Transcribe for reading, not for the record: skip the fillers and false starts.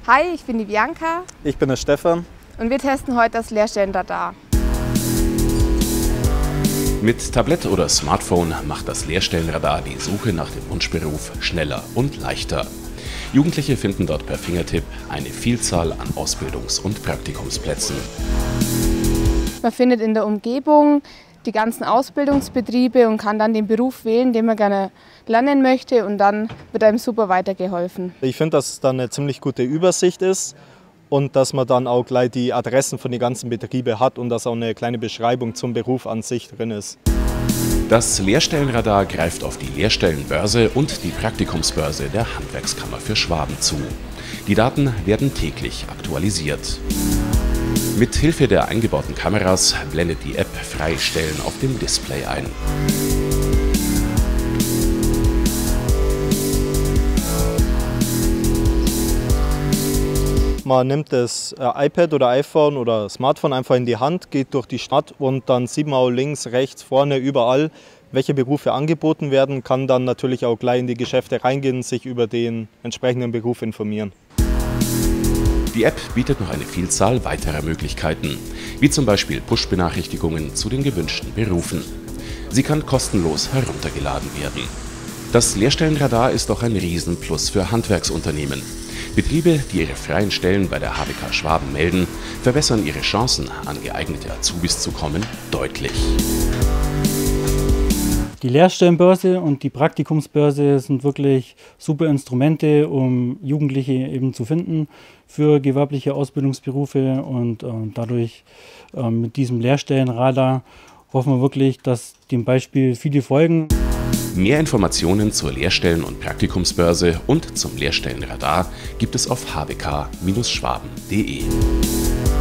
Hi, ich bin die Bianca. Ich bin der Stefan. Und wir testen heute das Lehrstellenradar. Mit Tablett oder Smartphone macht das Lehrstellenradar die Suche nach dem Wunschberuf schneller und leichter. Jugendliche finden dort per Fingertipp eine Vielzahl an Ausbildungs- und Praktikumsplätzen. Man findet in der Umgebung die ganzen Ausbildungsbetriebe und kann dann den Beruf wählen, den man gerne lernen möchte, und dann wird einem super weitergeholfen. Ich finde, dass es dann eine ziemlich gute Übersicht ist und dass man dann auch gleich die Adressen von den ganzen Betrieben hat und dass auch eine kleine Beschreibung zum Beruf an sich drin ist. Das Lehrstellenradar greift auf die Lehrstellenbörse und die Praktikumsbörse der Handwerkskammer für Schwaben zu. Die Daten werden täglich aktualisiert. Mit Hilfe der eingebauten Kameras blendet die App freie Stellen auf dem Display ein. Man nimmt das iPad oder iPhone oder Smartphone einfach in die Hand, geht durch die Stadt und dann sieht man auch links, rechts, vorne, überall, welche Berufe angeboten werden, kann dann natürlich auch gleich in die Geschäfte reingehen und sich über den entsprechenden Beruf informieren. Die App bietet noch eine Vielzahl weiterer Möglichkeiten, wie zum Beispiel Push-Benachrichtigungen zu den gewünschten Berufen. Sie kann kostenlos heruntergeladen werden. Das Lehrstellenradar ist auch ein Riesenplus für Handwerksunternehmen. Betriebe, die ihre freien Stellen bei der HWK Schwaben melden, verbessern ihre Chancen, an geeignete Azubis zu kommen, deutlich. Die Lehrstellenbörse und die Praktikumsbörse sind wirklich super Instrumente, um Jugendliche eben zu finden für gewerbliche Ausbildungsberufe, und dadurch mit diesem Lehrstellenradar hoffen wir wirklich, dass dem Beispiel viele folgen. Mehr Informationen zur Lehrstellen- und Praktikumsbörse und zum Lehrstellenradar gibt es auf hwk-schwaben.de.